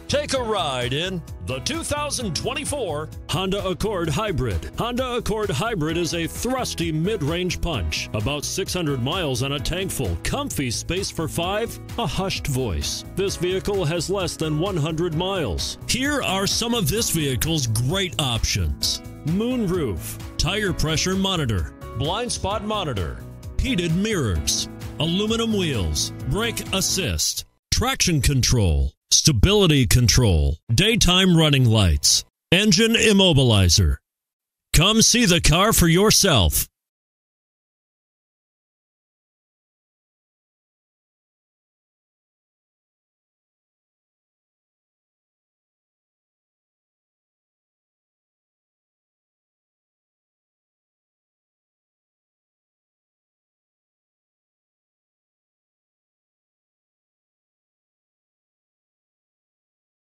Take a ride in the 2024 Honda Accord Hybrid. Honda Accord Hybrid is a thrusty mid-range punch. About 600 miles on a tank full, comfy space for 5, a hushed voice. This vehicle has less than 100 miles. Here are some of this vehicle's great options: moonroof, tire pressure monitor, blind spot monitor, heated mirrors, aluminum wheels, brake assist, traction control, stability control, daytime running lights, engine immobilizer. Come see the car for yourself.